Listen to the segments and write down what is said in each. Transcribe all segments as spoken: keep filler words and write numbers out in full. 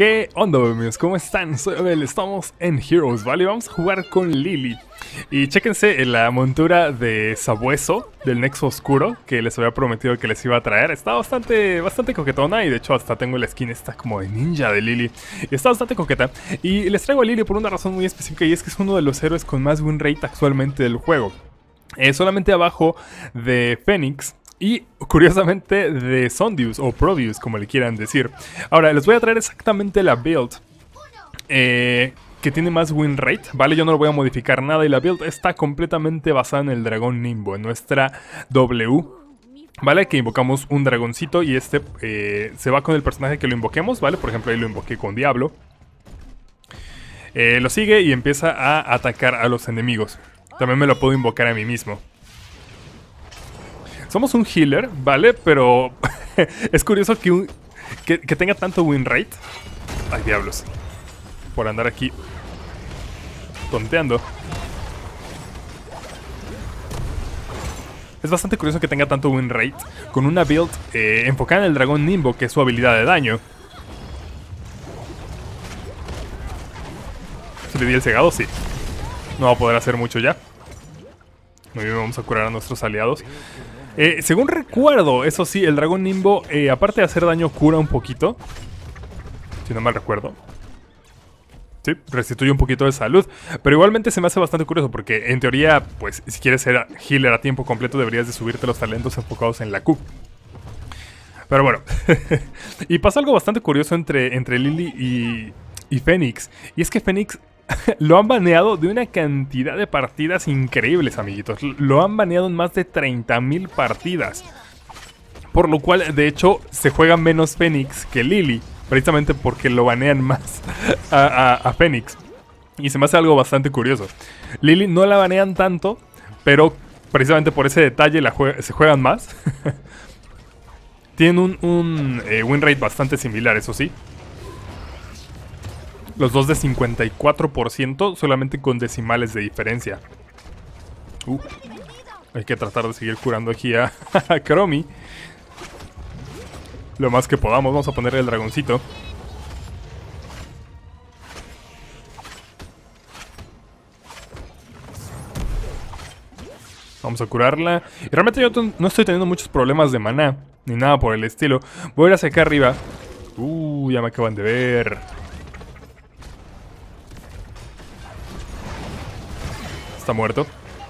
¿Qué onda, amigos? ¿Cómo están? Soy Abel, estamos en Heroes, ¿vale? Vamos a jugar con Lily. Y chéquense la montura de Sabueso, del Nexo Oscuro, que les había prometido que les iba a traer. Está bastante, bastante coquetona y de hecho hasta tengo la skin esta como de ninja de Lily. Y está bastante coqueta. Y les traigo a Lily por una razón muy específica y es que es uno de los héroes con más win rate actualmente del juego. Eh, solamente abajo de Fénix. Y curiosamente de Sondius o Prodeus, como le quieran decir. Ahora, les voy a traer exactamente la build eh, que tiene más win rate, ¿vale? Yo no lo voy a modificar nada y la build está completamente basada en el dragón Nimbo, en nuestra W, ¿vale? Que invocamos un dragoncito y este eh, se va con el personaje que lo invoquemos, ¿vale? Por ejemplo, ahí lo invoqué con Diablo. Eh, lo sigue y empieza a atacar a los enemigos. También me lo puedo invocar a mí mismo. Somos un healer, ¿vale? Pero es curioso que, un, que, que tenga tanto win rate. Ay, diablos. Por andar aquí tonteando. Es bastante curioso que tenga tanto win rate con una build eh, enfocada en el dragón Nimbo, que es su habilidad de daño. Si le di el cegado, sí. No va a poder hacer mucho ya. Muy bien, vamos a curar a nuestros aliados. Eh, según recuerdo, eso sí, el dragón Nimbo, eh, aparte de hacer daño, cura un poquito. Si no mal recuerdo. Sí, restituye un poquito de salud. Pero igualmente se me hace bastante curioso porque, en teoría, pues, si quieres ser healer a tiempo completo, deberías de subirte los talentos enfocados en la Q. Pero bueno. Y pasa algo bastante curioso entre, entre Lily y, y Fénix. Y es que Fénix lo han baneado de una cantidad de partidas increíbles, amiguitos. Lo han baneado en más de treinta mil partidas. Por lo cual, de hecho, se juega menos Fénix que Lily. Precisamente porque lo banean más a, a, a Fénix. Y se me hace algo bastante curioso. Lily no la banean tanto, pero precisamente por ese detalle la jue se juegan más. Tienen un, un eh, win rate bastante similar, eso sí. Los dos de cincuenta y cuatro por ciento, solamente con decimales de diferencia. Uh, hay que tratar de seguir curando aquí a, a Chromie lo más que podamos. Vamos a ponerle el dragoncito. Vamos a curarla. Y realmente yo no estoy teniendo muchos problemas de maná, ni nada por el estilo. Voy a ir hacia acá arriba. Uh, ya me acaban de ver. Está muerto.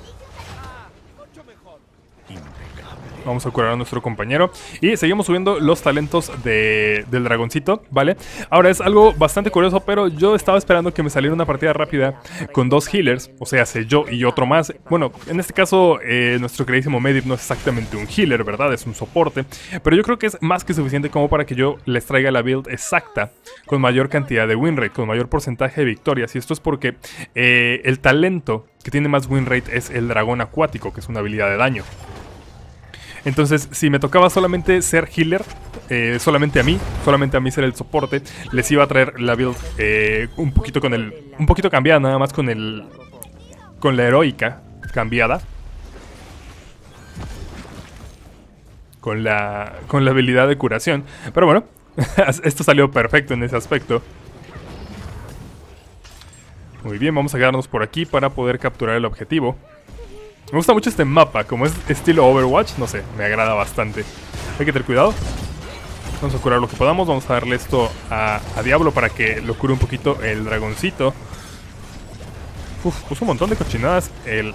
Vamos a curar a nuestro compañero. Y seguimos subiendo los talentos de, del dragoncito, ¿vale? Ahora es algo bastante curioso, pero yo estaba esperando que me saliera una partida rápida con dos healers. O sea, sé yo y otro más. Bueno, en este caso, eh, nuestro queridísimo Medivh no es exactamente un healer, ¿verdad? Es un soporte. Pero yo creo que es más que suficiente como para que yo les traiga la build exacta, con mayor cantidad de win rate, con mayor porcentaje de victorias. Y esto es porque eh, el talento que tiene más win rate es el dragón acuático, que es una habilidad de daño. Entonces, si me tocaba solamente ser healer, eh, solamente a mí, solamente a mí ser el soporte, les iba a traer la build eh, un poquito con el, un poquito cambiada, nada más con el, con la heroica cambiada, con la, con la habilidad de curación. Pero bueno, esto salió perfecto en ese aspecto. Muy bien, vamos a quedarnos por aquí para poder capturar el objetivo. Me gusta mucho este mapa, como es estilo Overwatch, no sé, me agrada bastante. Hay que tener cuidado. Vamos a curar lo que podamos, vamos a darle esto a, a Diablo para que lo cure un poquito el dragoncito. Uf, puso un montón de cochinadas el...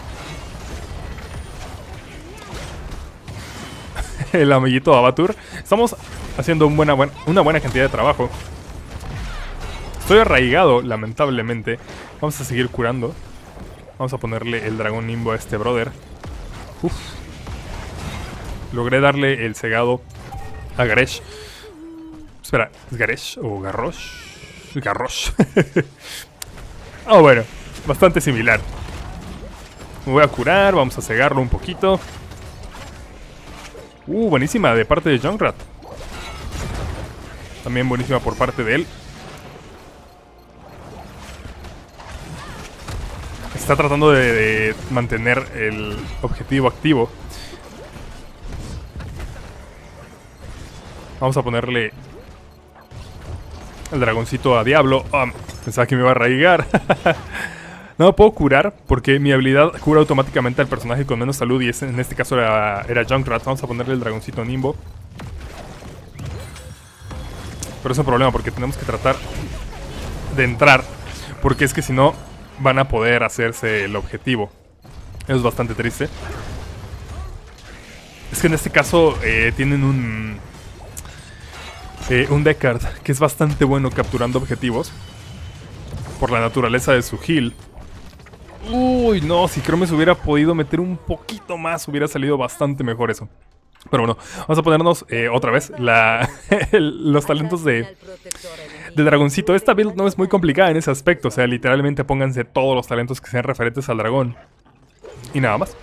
el amiguito Avatur. Estamos haciendo un buena, buena, una buena cantidad de trabajo. Estoy arraigado, lamentablemente. Vamos a seguir curando. Vamos a ponerle el dragón Nimbo a este brother. Uf. Logré darle el cegado a Garesh. Espera, ¿es Garesh o Garrosh? Garrosh. Oh, bueno, bastante similar. Me voy a curar, vamos a cegarlo un poquito. Uh, buenísima de parte de Junkrat. También buenísima por parte de él. Está tratando de, de mantener el objetivo activo. Vamos a ponerle el dragoncito a Diablo. Oh, pensaba que me iba a arraigar. No me puedo curar porque mi habilidad cura automáticamente al personaje con menos salud. Y ese, en este caso era, era Junkrat. Vamos a ponerle el dragoncito Nimbo. Pero es un problema porque tenemos que tratar de entrar, porque es que si no van a poder hacerse el objetivo. Eso es bastante triste. Es que en este caso eh, tienen un eh, un Deckard que es bastante bueno capturando objetivos por la naturaleza de su heal. Uy, no, si Cromes hubiera podido meter un poquito más, hubiera salido bastante mejor eso. Pero bueno, vamos a ponernos eh, otra vez la, el, los talentos de, de dragoncito. Esta build no es muy complicada en ese aspecto. O sea, literalmente pónganse todos los talentos que sean referentes al dragón. Y nada más.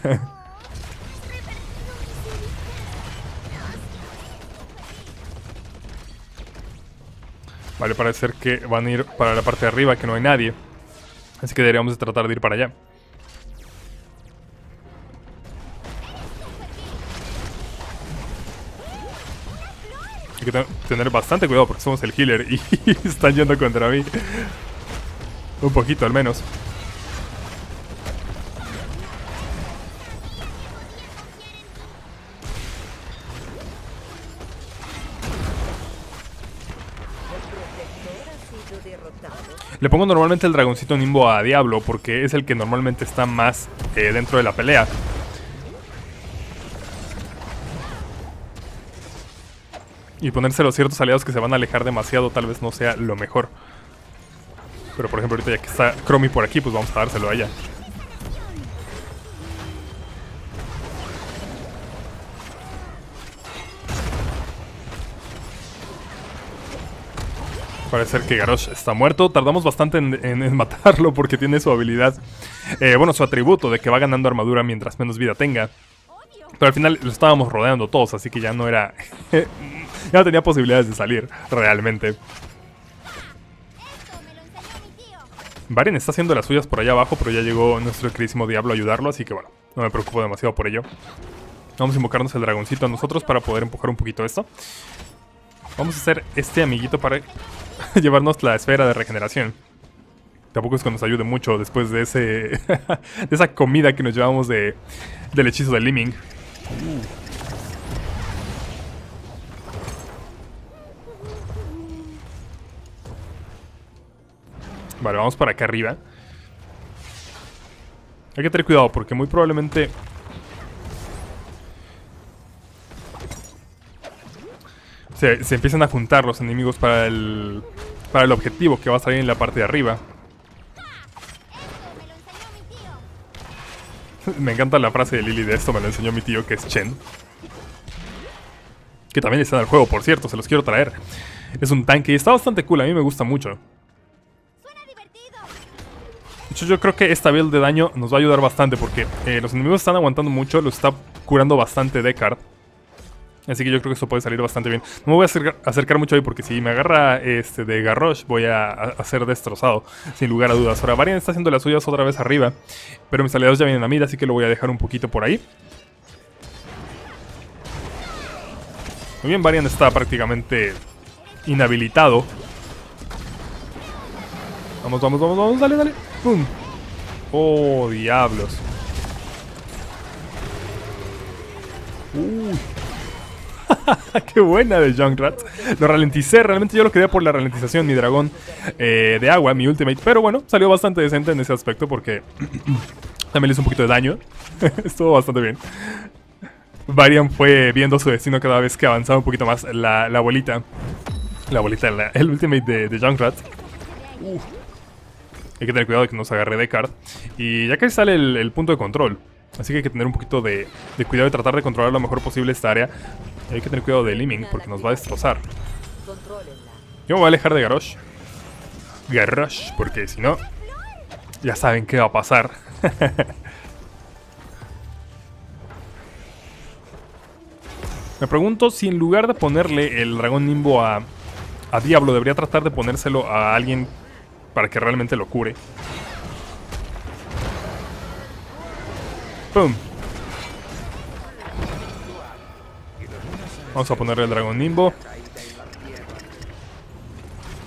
Vale, parece ser que van a ir para la parte de arriba, que no hay nadie. Así que deberíamos de tratar de ir para allá. Hay que tener bastante cuidado porque somos el healer y están yendo contra mí. Un poquito al menos. Le pongo normalmente el dragoncito Nimbo a Diablo porque es el que normalmente está más eh, dentro de la pelea. Y ponérselo a ciertos aliados que se van a alejar demasiado tal vez no sea lo mejor. Pero por ejemplo ahorita ya que está Chromie por aquí, pues vamos a dárselo a ella. Parece ser que Garrosh está muerto. Tardamos bastante en, en, en matarlo porque tiene su habilidad, eh, bueno, su atributo de que va ganando armadura mientras menos vida tenga. Pero al final lo estábamos rodeando todos, así que ya no era... ya no tenía posibilidades de salir, realmente. Varian está haciendo las suyas por allá abajo, pero ya llegó nuestro queridísimo Diablo a ayudarlo, así que bueno, no me preocupo demasiado por ello. Vamos a invocarnos el dragoncito a nosotros para poder empujar un poquito esto. Vamos a hacer este amiguito para llevarnos la esfera de regeneración. Tampoco es que nos ayude mucho después de ese de esa comida que nos llevamos de, del hechizo de Liming. Uh. Vale, vamos para acá arriba. Hay que tener cuidado porque muy probablemente... Se, se empiezan a juntar los enemigos para el, para el objetivo que va a salir en la parte de arriba. Me encanta la frase de Lily de esto, me lo enseñó mi tío, que es Chen. Que también está en el juego, por cierto, se los quiero traer. Es un tanque y está bastante cool, a mí me gusta mucho. De hecho, yo creo que esta build de daño nos va a ayudar bastante porque eh, los enemigos están aguantando mucho, los está curando bastante Deckard. Así que yo creo que esto puede salir bastante bien. No me voy a acercar, acercar mucho ahí porque si me agarra este de Garrosh voy a, a, a ser destrozado, sin lugar a dudas. Ahora Varian está haciendo las suyas otra vez arriba, pero mis aliados ya vienen a mí, así que lo voy a dejar un poquito por ahí. Muy bien, Varian está prácticamente inhabilitado. Vamos, vamos, vamos, vamos, dale, dale. ¡Pum! ¡Oh, diablos! ¡Uy! ¡Qué buena de Junkrat! Lo ralenticé, realmente yo lo quería por la ralentización, mi dragón eh, de agua, mi ultimate. Pero bueno, salió bastante decente en ese aspecto porque también le hizo un poquito de daño. Estuvo bastante bien. Varian fue viendo su destino cada vez que avanzaba un poquito más la, la bolita. La bolita, la, el ultimate de, de Junkrat. Uh. Hay que tener cuidado de que nos agarre Deckard. Y ya casi sale el, el punto de control. Así que hay que tener un poquito de, de cuidado y tratar de controlar lo mejor posible esta área. Y hay que tener cuidado de Liming porque nos va a destrozar. Yo me voy a alejar de Garrosh. Garrosh, porque si no, ya saben qué va a pasar. Me pregunto si en lugar de ponerle el dragón Nimbo a, a Diablo, debería tratar de ponérselo a alguien para que realmente lo cure. ¡Pum! Vamos a ponerle el dragón Nimbo.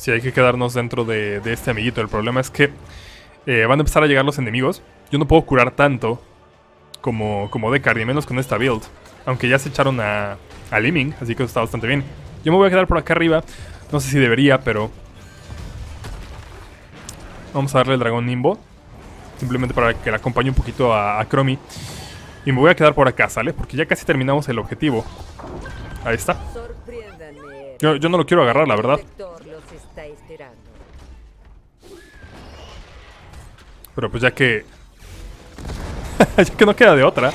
Sí, hay que quedarnos dentro de, de este amiguito. El problema es que eh, van a empezar a llegar los enemigos. Yo no puedo curar tanto como, como Deckard, y menos con esta build. Aunque ya se echaron a, a Liming, así que eso está bastante bien. Yo me voy a quedar por acá arriba. No sé si debería, pero... vamos a darle el dragón Nimbo. Simplemente para que le acompañe un poquito a, a Chromie. Y me voy a quedar por acá, ¿sale? Porque ya casi terminamos el objetivo. Ahí está. Yo, yo no lo quiero agarrar, la verdad. Pero pues ya que... ya que no queda de otra.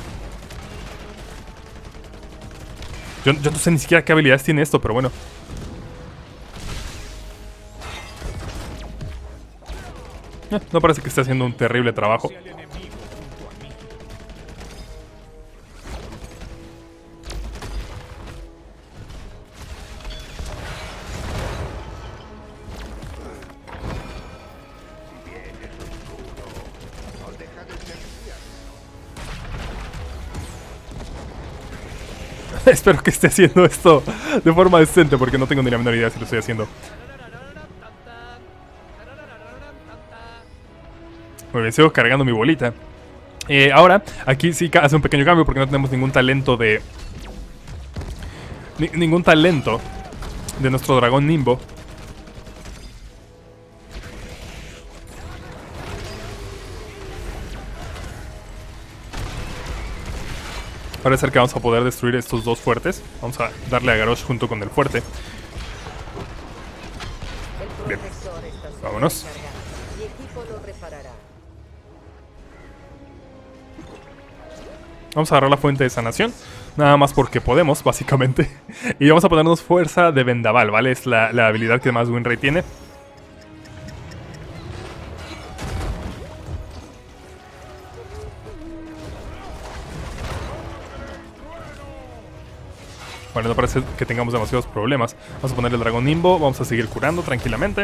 Yo, yo no sé ni siquiera qué habilidades tiene esto, pero bueno. Eh, no parece que esté haciendo un terrible trabajo. Espero que esté haciendo esto de forma decente, porque no tengo ni la menor idea si lo estoy haciendo. Muy bien, sigo cargando mi bolita. Eh, ahora, aquí sí hace un pequeño cambio porque no tenemos ningún talento de... Ni, ningún talento de nuestro dragón Nimbo. Parece ser que vamos a poder destruir estos dos fuertes. Vamos a darle a Garrosh junto con el fuerte. Bien, vámonos. Vamos a agarrar la fuente de sanación. Nada más porque podemos, básicamente. Y vamos a ponernos fuerza de vendaval, ¿vale? Es la, la habilidad que más Winray tiene. Bueno, no parece que tengamos demasiados problemas. Vamos a ponerle el dragón Nimbo. Vamos a seguir curando tranquilamente.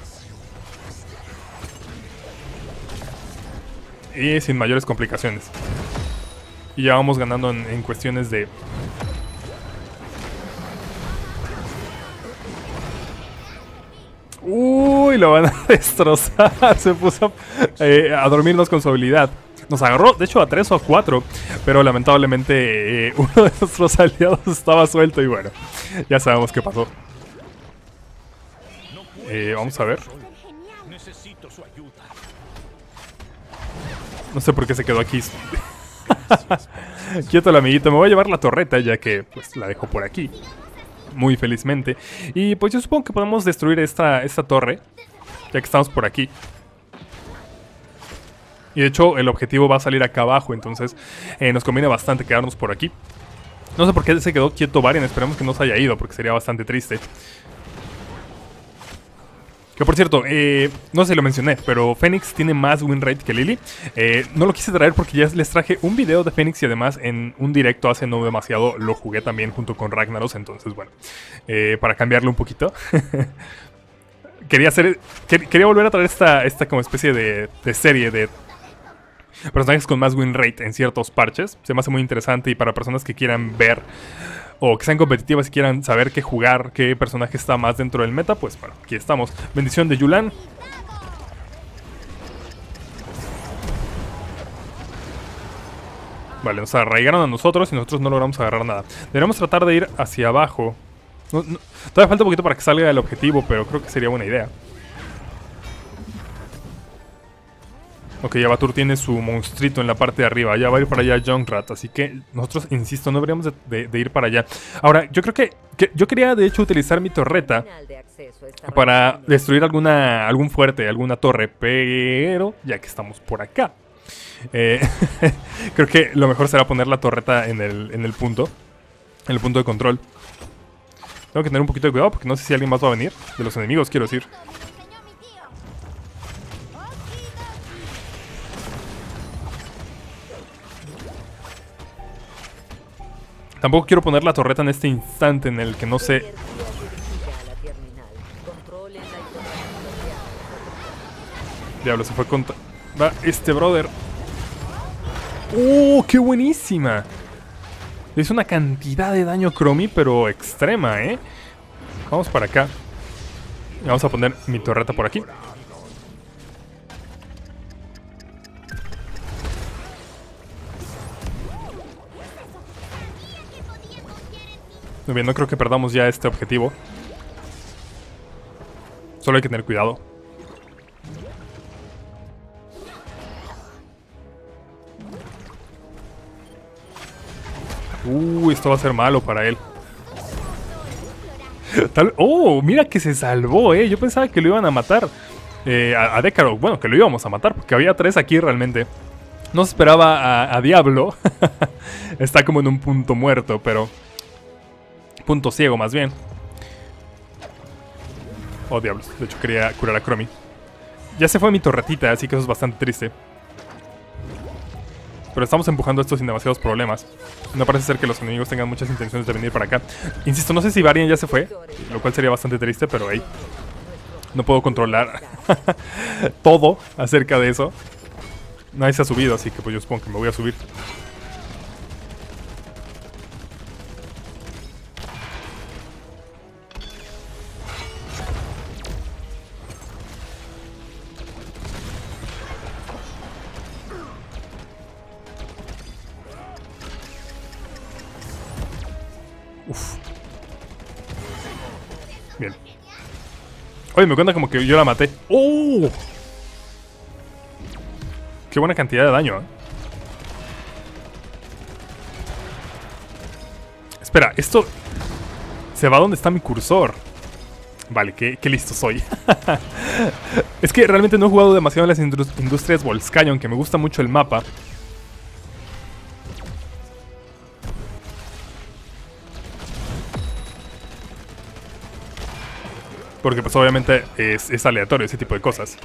Y sin mayores complicaciones. Y ya vamos ganando en, en cuestiones de... Uy, lo van a destrozar. Se puso eh, a dormirnos con su habilidad. Nos agarró, de hecho, a tres o a cuatro. Pero lamentablemente eh, uno de nuestros aliados estaba suelto. Y bueno, ya sabemos qué pasó. eh, Vamos a ver. No sé por qué se quedó aquí. Quieto el amiguito. Me voy a llevar la torreta, ya que pues la dejo por aquí. Muy felizmente. Y pues yo supongo que podemos destruir esta, esta torre, ya que estamos por aquí. Y de hecho el objetivo va a salir acá abajo. Entonces eh, nos conviene bastante quedarnos por aquí. No sé por qué se quedó quieto Varian. Esperemos que no se haya ido, porque sería bastante triste. Que por cierto, eh, no sé si lo mencioné, pero Fénix tiene más win rate que Lily. eh, No lo quise traer porque ya les traje un video de Fénix. Y además en un directo hace no demasiado lo jugué también junto con Ragnaros. Entonces bueno, eh, para cambiarlo un poquito. Quería hacer, quer, Quería volver a traer esta, esta como especie de, de serie de personajes con más win rate en ciertos parches. Se me hace muy interesante, y para personas que quieran ver o que sean competitivas y quieran saber qué jugar, qué personaje está más dentro del meta, pues bueno, aquí estamos. Bendición de Yulan. Vale, nos arraigaron a nosotros y nosotros no logramos agarrar nada. Deberíamos tratar de ir hacia abajo. No, no, todavía falta un poquito para que salga el objetivo, pero creo que sería buena idea. Ok, Avatur tiene su monstruito en la parte de arriba. Ya va a ir para allá Junkrat. Así que nosotros, insisto, no deberíamos de, de, de ir para allá. Ahora, yo creo que, que... Yo quería, de hecho, utilizar mi torreta para destruir alguna algún fuerte, alguna torre. Pero, ya que estamos por acá, eh, creo que lo mejor será poner la torreta en el, en el punto. En el punto de control. Tengo que tener un poquito de cuidado porque no sé si alguien más va a venir. De los enemigos, quiero decir. Tampoco quiero poner la torreta en este instante en el que no sé... Diablo, se fue contra... Va este brother. ¡Uh, qué buenísima! Le hizo una cantidad de daño Chromie, pero extrema, ¿eh? Vamos para acá. Y vamos a poner mi torreta por aquí. Muy bien, no creo que perdamos ya este objetivo. Solo hay que tener cuidado. Uy, esto va a ser malo para él. Tal... Oh, mira que se salvó, eh. Yo pensaba que lo iban a matar. Eh, a, a Decarok, bueno, que lo íbamos a matar, porque había tres aquí realmente. No se esperaba a, a Diablo. Está como en un punto muerto, pero... punto ciego, más bien. Oh, diablos. De hecho, quería curar a Chromie. Ya se fue mi torretita, así que eso es bastante triste. Pero estamos empujando esto sin demasiados problemas. No parece ser que los enemigos tengan muchas intenciones de venir para acá. Insisto, no sé si Varian ya se fue, lo cual sería bastante triste, pero hey, no puedo controlar todo acerca de eso. Nadie se ha subido, así que pues yo supongo que me voy a subir. Uf. Bien. Oye, me cuenta como que yo la maté. ¡Oh! Qué buena cantidad de daño, ¿eh? Espera, esto... se va donde está mi cursor. Vale, qué, qué listo soy. Es que realmente no he jugado demasiado en las industrias Volskaya, aunque me gusta mucho el mapa. Porque pues obviamente es, es aleatorio ese tipo de cosas.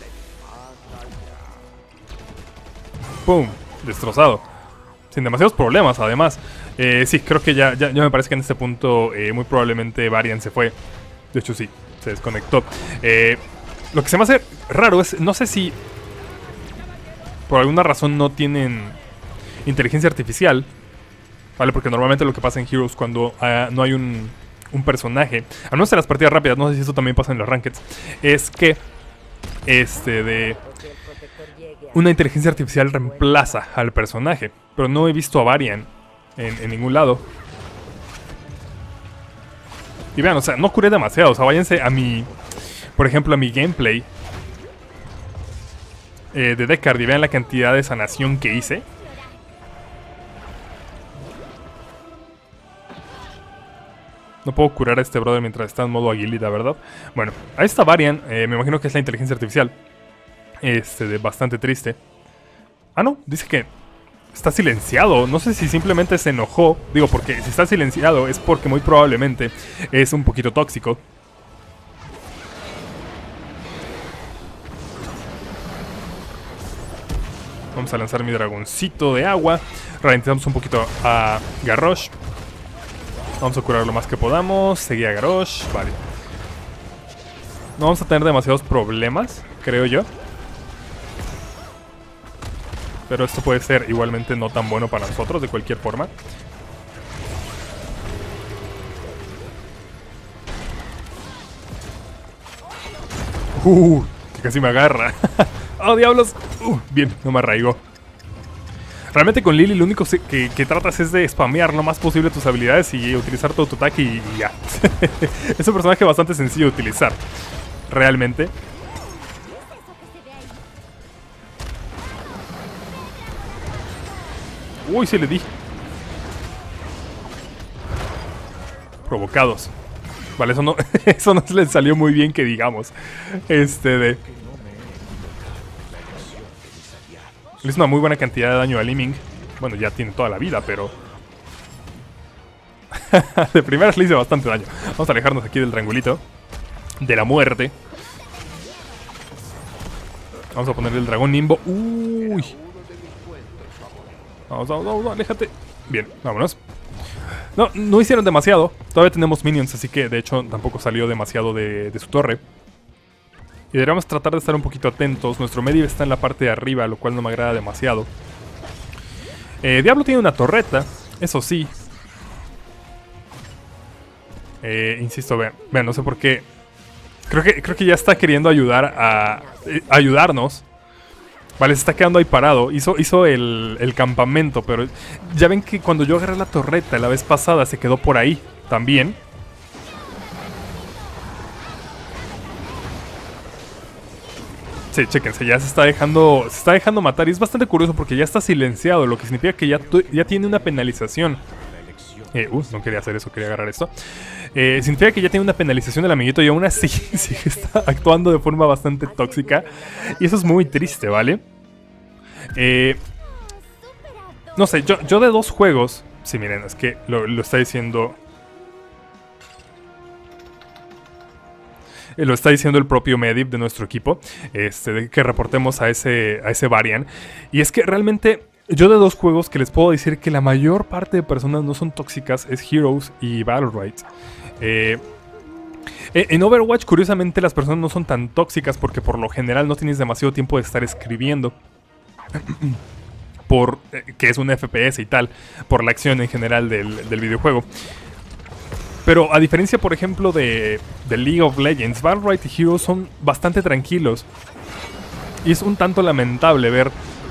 ¡Pum! Destrozado. Sin demasiados problemas, además. Eh, sí, creo que ya, ya, ya me parece que en este punto eh, muy probablemente Varian se fue. De hecho sí, se desconectó. Eh, lo que se me hace raro es, no sé si por alguna razón no tienen inteligencia artificial. Vale, porque normalmente lo que pasa en Heroes cuando uh, no hay un... un personaje, al menos en las partidas rápidas, no sé si eso también pasa en los rankeds, es que este de una inteligencia artificial reemplaza al personaje, pero no he visto a Varian en, en ningún lado. Y vean, o sea, no curé demasiado, o sea, váyanse a mi, por ejemplo, a mi gameplay eh, de Deckard y vean la cantidad de sanación que hice. No puedo curar a este brother mientras está en modo aguilita, ¿verdad? Bueno, a esta Varian, eh, me imagino que es la inteligencia artificial. Este, de bastante triste. Ah, no, dice que está silenciado. No sé si simplemente se enojó. Digo, porque si está silenciado es porque muy probablemente es un poquito tóxico. Vamos a lanzar mi dragoncito de agua. Ralentizamos un poquito a Garrosh. Vamos a curar lo más que podamos. Seguir a Garrosh. Vale. No vamos a tener demasiados problemas, creo yo. Pero esto puede ser igualmente no tan bueno para nosotros, de cualquier forma. Uh, que casi me agarra. ¡Oh, diablos! Uh, bien, no me arraigó. Realmente con Lily lo único que, que tratas es de spamear lo más posible tus habilidades y utilizar todo tu ataque y, y ya. Es un personaje bastante sencillo de utilizar. Realmente. Uy, sí le di. Provocados. Vale, eso no, eso no les salió muy bien que digamos. Este de... Le hizo una muy buena cantidad de daño a Liming. Bueno, ya tiene toda la vida, pero... de primeras le hice bastante daño. Vamos a alejarnos aquí del triangulito. De la muerte. Vamos a ponerle el dragón Nimbo. Uy. Vamos, vamos, vamos, aléjate. Bien, vámonos. No, no hicieron demasiado. Todavía tenemos minions, así que de hecho tampoco salió demasiado de, de su torre. Y deberíamos tratar de estar un poquito atentos. Nuestro medio está en la parte de arriba, lo cual no me agrada demasiado. Eh, Diablo tiene una torreta, eso sí. Eh, insisto, vean, vean, no sé por qué Creo que, creo que ya está queriendo ayudar a... Eh, ayudarnos. Vale, se está quedando ahí parado. Hizo, hizo el, el campamento, pero ya ven que cuando yo agarré la torreta la vez pasada se quedó por ahí también. Sí, chéquense, ya se está dejando se está dejando matar y es bastante curioso porque ya está silenciado, lo que significa que ya, ya tiene una penalización. Eh, uh, no quería hacer eso, quería agarrar esto. Eh, significa que ya tiene una penalización el amiguito y aún así sigue está actuando de forma bastante tóxica. Y eso es muy triste, ¿vale? Eh, no sé, yo, yo de dos juegos... Sí, miren, es que lo, lo está diciendo... Lo está diciendo el propio Medivh de nuestro equipo, este, de que reportemos a ese, a ese Varian. Y es que realmente yo de dos juegos que les puedo decir que la mayor parte de personas no son tóxicas es Heroes y Battle Rights. Eh, en Overwatch, curiosamente, las personas no son tan tóxicas porque por lo general no tienes demasiado tiempo de estar escribiendo. Por eh, que es un F P S y tal, por la acción en general del, del videojuego. Pero a diferencia, por ejemplo, de, de League of Legends, Battle Rights y Heroes son bastante tranquilos. Y es un tanto lamentable ver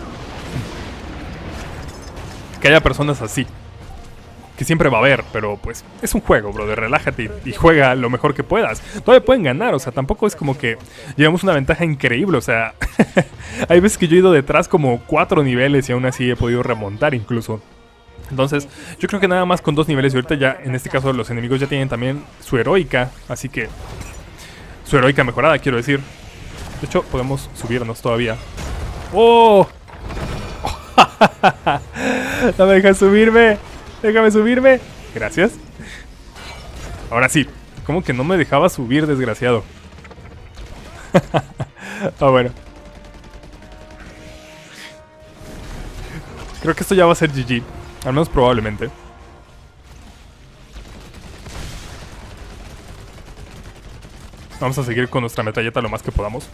que haya personas así. Que siempre va a haber, pero pues es un juego, brother. Relájate y, y juega lo mejor que puedas. Todavía pueden ganar, o sea, tampoco es como que llevamos una ventaja increíble, o sea... Hay veces que yo he ido detrás como cuatro niveles y aún así he podido remontar incluso. Entonces, yo creo que nada más con dos niveles y ahorita ya, en este caso, los enemigos ya tienen también su heroica, así que... Su heroica mejorada, quiero decir. De hecho, podemos subirnos todavía. ¡Oh! No me dejas subirme. Déjame subirme. Gracias. Ahora sí. ¿Cómo que no me dejaba subir, desgraciado? Ah, bueno. Creo que esto ya va a ser G G. Al menos probablemente. Vamos a seguir con nuestra metralleta lo más que podamos.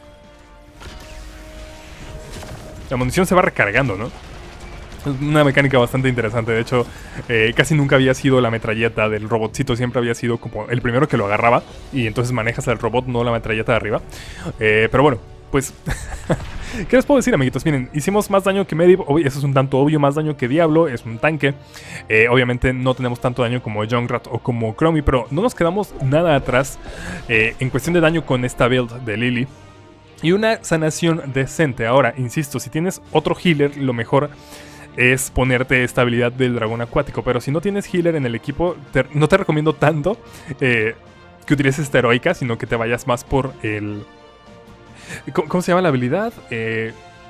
La munición se va recargando, ¿no? Es una mecánica bastante interesante. De hecho, eh, casi nunca había sido la metralleta del robotcito. Siempre había sido como el primero que lo agarraba. Y entonces manejas al robot, no la metralleta de arriba. Eh, pero bueno, pues... ¿Qué les puedo decir, amiguitos? Miren, hicimos más daño que Medivh. Eso es un tanto obvio, más daño que Diablo. Es un tanque. eh, Obviamente no tenemos tanto daño como Junkrat o como Chromie, pero no nos quedamos nada atrás eh, en cuestión de daño con esta build de Lily. Y una sanación decente. Ahora, insisto, si tienes otro healer, lo mejor es ponerte esta habilidad del dragón acuático. Pero si no tienes healer en el equipo, te, no te recomiendo tanto eh, que utilices esta heroica, sino que te vayas más por el... ¿Cómo, ¿Cómo se llama la habilidad? Eh,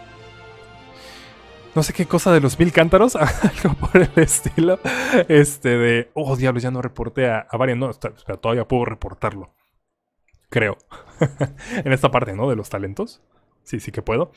no sé qué cosa de los mil cántaros. Algo por el estilo. Este de... Oh, diablos, ya no reporté a, a Varian. No, está, espera, todavía puedo reportarlo. Creo. En esta parte, ¿no? De los talentos. Sí, sí que puedo.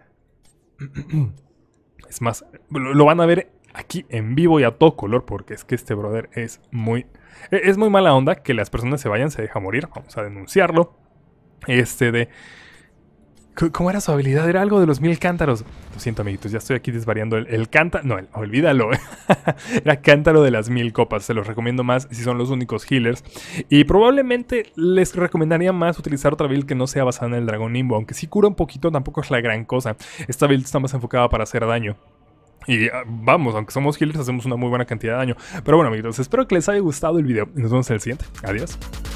Es más, lo, lo van a ver aquí en vivo y a todo color. Porque es que este brother es muy... Es muy mala onda que las personas se vayan, se deja morir. Vamos a denunciarlo. Este de... ¿Cómo era su habilidad? Era algo de los mil cántaros. Lo siento, amiguitos, ya estoy aquí desvariando. El, el cántaro... No, el, olvídalo. Era cántaro de las mil copas. Se los recomiendo más si son los únicos healers. Y probablemente les recomendaría más utilizar otra build que no sea basada en el dragón Nimbo. Aunque sí cura un poquito, tampoco es la gran cosa. Esta build está más enfocada para hacer daño. Y uh, vamos, aunque somos healers, hacemos una muy buena cantidad de daño. Pero bueno, amiguitos, espero que les haya gustado el video. Nos vemos en el siguiente. Adiós.